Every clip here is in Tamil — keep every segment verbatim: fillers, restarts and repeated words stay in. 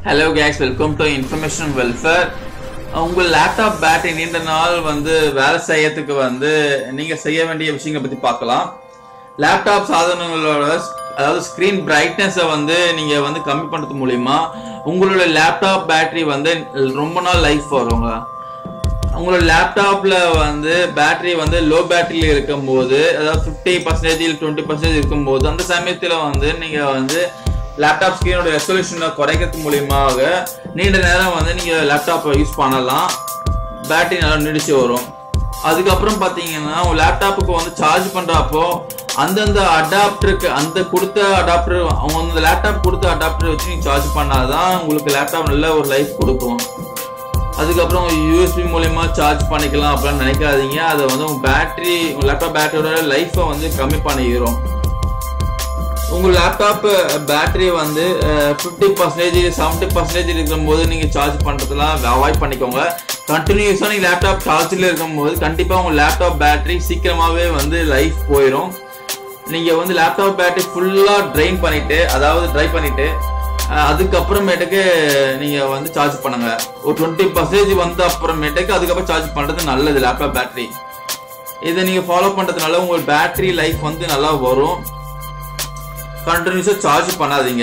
Hello guys, welcome to Information Welfare. உங்கள் லேப்டாப் பேட்டரி நீண்ட நாள் வந்து வேலை செய்யறதுக்கு வந்து நீங்க செய்ய வேண்டிய விஷயங்களை பத்தி பார்க்கலாம். லேப்டாப் சாதனங்களோட அதாவது ஸ்கிரீன் பிரைட்னஸை வந்து நீங்க வந்து கம்மி பண்றது மூலியமா உங்களோட லேப்டாப் பேட்டரி வந்து ரொம்ப நாள் லைஃப் வருங்க. உங்களோட லேப்டாப்ல வந்து பேட்டரி வந்து லோ பேட்டரியில இருக்கும் போது, அதாவது ஃபிஃப்டி பர்சன்டேஜ் டுவெண்ட்டி பர்சன்டேஜ் இருக்கும் போது அந்த சமயத்துல வந்து நீங்க வந்து லேப்டாப் ஸ்கிரீனோட ரெசல்யூஷனை குறைக்கிறது மூலியமாக நீண்ட நேரம் வந்து நீங்கள் லேப்டாப்பை யூஸ் பண்ணலாம். பேட்டரி நல்லா நீடிச்சு வரும். அதுக்கப்புறம் பார்த்தீங்கன்னா உங்கள் லேப்டாப்புக்கு வந்து சார்ஜ் பண்ணுறப்போ அந்தந்த அடாப்டருக்கு அந்த கொடுத்த அடாப்டர் அவங்க அந்த லேப்டாப் கொடுத்த அடாப்டர் வச்சு நீங்கள் சார்ஜ் பண்ணாதான் உங்களுக்கு லேப்டாப் நல்ல ஒரு லைஃப் கொடுக்கும். அதுக்கப்புறம் யூஎஸ்பி மூலயமா சார்ஜ் பண்ணிக்கலாம் அப்படின்னு நினைக்காதீங்க. அதை வந்து உங்கள் பேட்டரி உங்கள் லேப்டாப் பேட்டரியோட லைஃப்பை வந்து கம்மி பண்ணிக்கிறோம். உங்கள் லேப்டாப் பேட்டரி வந்து ஃபிஃப்டி பர்சன்டேஜ் செவன்ட்டி பர்சன்டேஜ் இருக்கும்போது நீங்கள் சார்ஜ் பண்ணுறதுலாம் அவாய்ட் பண்ணிக்கோங்க. கண்டினியூஸாக நீங்கள் லேப்டாப் சார்ஜில் இருக்கும்போது கண்டிப்பாக உங்கள் லேப்டாப் பேட்டரி சீக்கிரமாகவே வந்து லைஃப் போயிடும். நீங்கள் வந்து லேப்டாப் பேட்டரி ஃபுல்லாக ட்ரைன் பண்ணிவிட்டு அதாவது ட்ரை பண்ணிவிட்டு அதுக்கப்புறமேட்டுக்கு நீங்கள் வந்து சார்ஜ் பண்ணுங்க. ஒரு டுவெண்ட்டி பர்சன்டேஜ் வந்த அப்புறமேட்டுக்கு அதுக்கப்புறம் சார்ஜ் பண்ணுறது நல்லது லேப்டாப் பேட்டரி. இதை நீங்கள் ஃபாலோ பண்ணுறதுனால உங்கள் பேட்டரி லைஃப் வந்து நல்லா வரும். கண்டினியூஸாக சார்ஜ் பண்ணாதீங்க.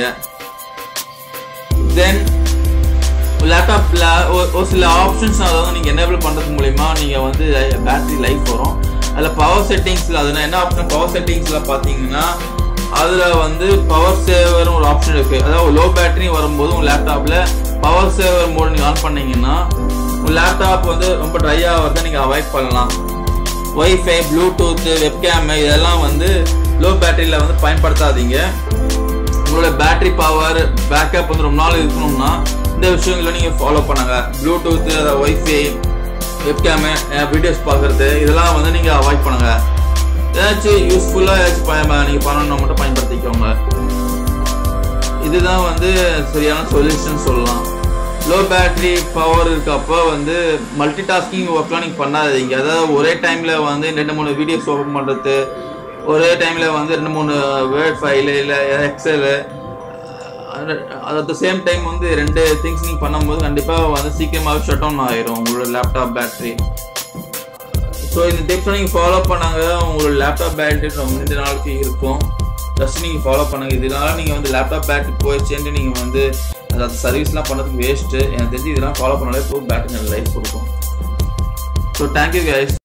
தென் லேப்டாப்பில் ஒரு சில ஆப்ஷன்ஸ் அதாவது நீங்கள் எனேபிள் பண்ணுறது மூலிமா நீங்கள் வந்து பேட்டரி லைஃப் வரும். அதில் பவர் செட்டிங்ஸில் அதில் என்ன ஆப்ஷன் பவர் செட்டிங்ஸில் பார்த்தீங்கன்னா அதில் வந்து பவர் சேவர்னு ஒரு ஆப்ஷன் இருக்குது. அதாவது லோ பேட்டரி வரும்போது உங்கள் லேப்டாப்பில் பவர் சேவர் மோட் நீங்கள் ஆன் பண்ணிங்கன்னா உங்கள் லேப்டாப் வந்து ரொம்ப ட்ரை ஆகிறத நீங்கள் அவாய்ட் பண்ணலாம். ஒய்ஃபை, ப்ளூடூத்து, வெப்கேமு இதெல்லாம் வந்து லோ பேட்டரியில் வந்து பயன்படுத்தாதீங்க. உங்களோட பேட்டரி பவர் பேக்கப் வந்து ரொம்ப நாள் இருக்கணும்னா இந்த விஷயங்களை நீங்கள் ஃபாலோ பண்ணுங்க. ப்ளூடூத்து, ஒய்ஃபை, வெப்கேமு, வீடியோஸ் பார்க்குறது இதெல்லாம் வந்து நீங்கள் அவாய்ட் பண்ணுங்க. ஏதாச்சும் யூஸ்ஃபுல்லாக ஏதாச்சும் நீங்கள் பண்ணணும்னா மட்டும் பயன்படுத்திக்கோங்க. இதுதான் வந்து சரியான சொல்யூஷன் சொல்லலாம். லோ பேட்டரி பவர் இருக்கப்போ வந்து மல்டி டாஸ்கிங் ஒர்க்லாம் நீங்கள் பண்ணாதீங்க. அதாவது ஒரே டைமில் வந்து ரெண்டு மூணு வீடியோஸ் ஓப்பன் பண்ணுறது, ஒரே டைமில் வந்து ரெண்டு மூணு வேர்ட் ஃபைலு இல்லை Excel at the same time வந்து ரெண்டு திங்ஸ் நீங்கள் பண்ணும்போது கண்டிப்பாக வந்து சீக்கிரமாகவே ஷட் டவுன் ஆகிடும் உங்களோட லேப்டாப் பேட்டரி. ஸோ இந்த டிப்ஸை நீங்கள் ஃபாலோ பண்ணாங்க உங்களோட லேப்டாப் பேட்டரி ரொம்ப நீண்ட நாளுக்கு இருக்கும். ஜஸ்ட் நீங்கள் ஃபாலோ பண்ணுங்கள். இதனால நீங்கள் வந்து லேப்டாப் பேட்டரி போயிடுச்சுன்ட்டு நீங்கள் வந்து அதாவது சர்வீஸ்லாம் பண்ணுறதுக்கு வேஸ்ட்டு. எனக்கு தெரிஞ்சு இதெல்லாம் ஃபாலோ பண்ணாலே போய் பேட்டரி நல்ல லைஃப் கொடுக்கும். So thank you guys.